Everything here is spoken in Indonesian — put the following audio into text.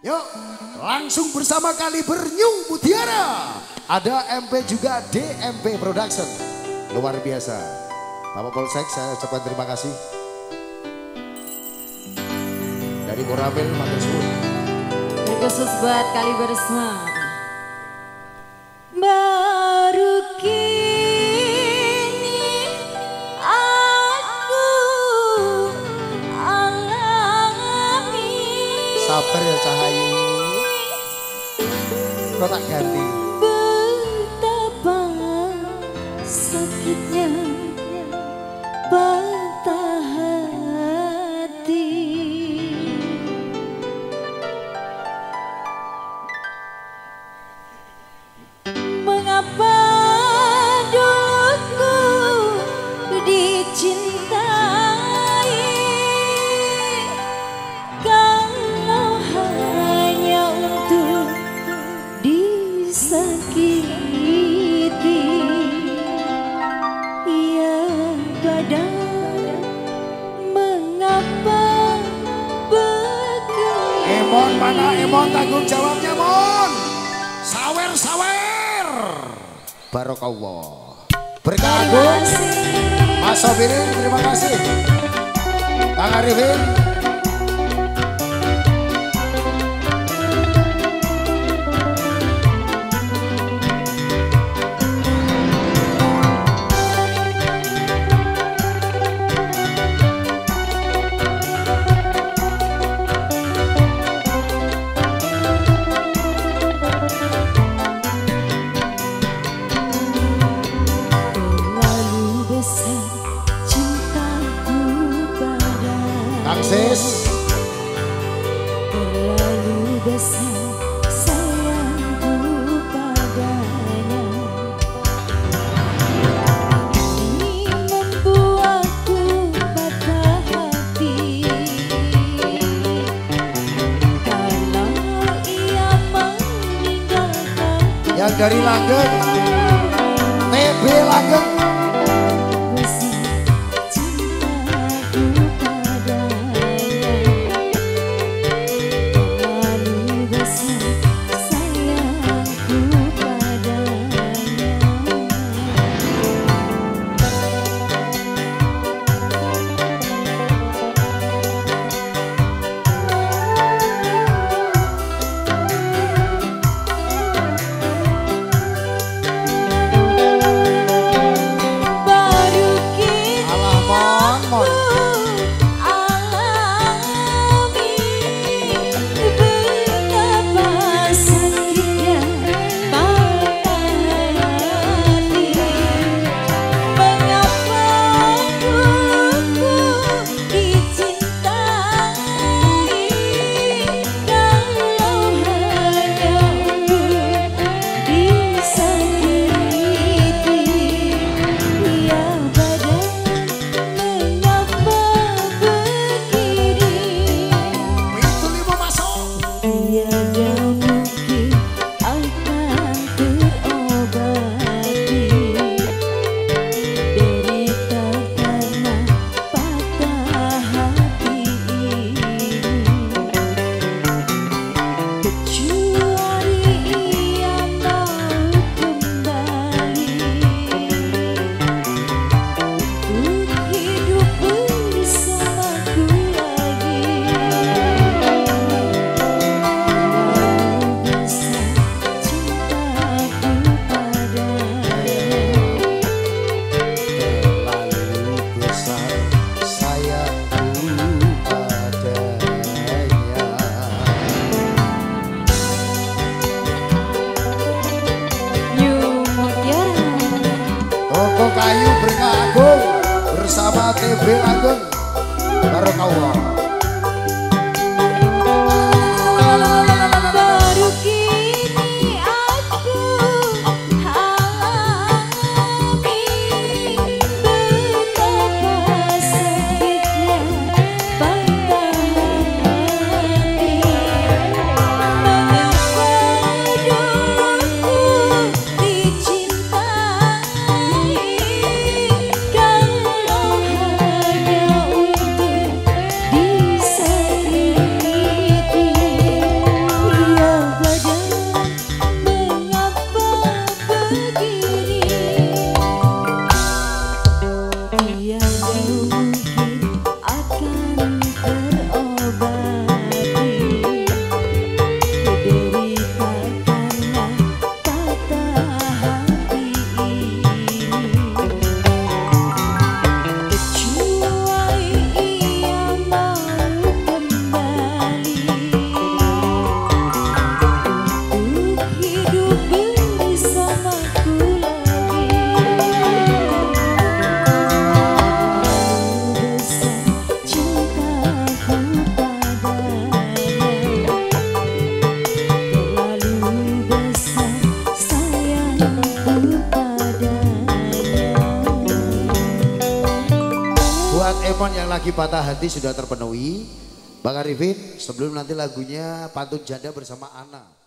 Yuk, langsung bersama Kaliber New Mutiara. Ada MP juga DMP Production. Luar biasa. Bapak Polsek, saya ucapkan terima kasih. Dari Koramil, Matur Suwun. Khusus buat Kaliber semua. Baru kini aku alami. Sabar ya Cahayu. Kau tak ganti. Betapa sakitnya patah hati. Mengapa duluku dicintai kalau hanya untuk disakiti. Ya badan mengapa begini. Emon mana Emon, tanggung jawabnya Mon. Sawer. Barokallah. Berkah Agung. Mas Sobirin, terima kasih. Kang Arifin. Sis. Terlalu besar sayangku padanya. Ini membuatku patah hati. Kalau ia meninggalkanku. Yang dari Langgeng, TB Langgeng. Kayu Berkah Agung bersama TB Langgeng. Barokallah. Baru kini aku alami betapa sakitnya patah hati. Mengapa duluku dicintai kalau hanya untuk lagi patah hati sudah terpenuhi. Bang Arifin, sebelum nanti lagunya Pantun Janda bersama Ana.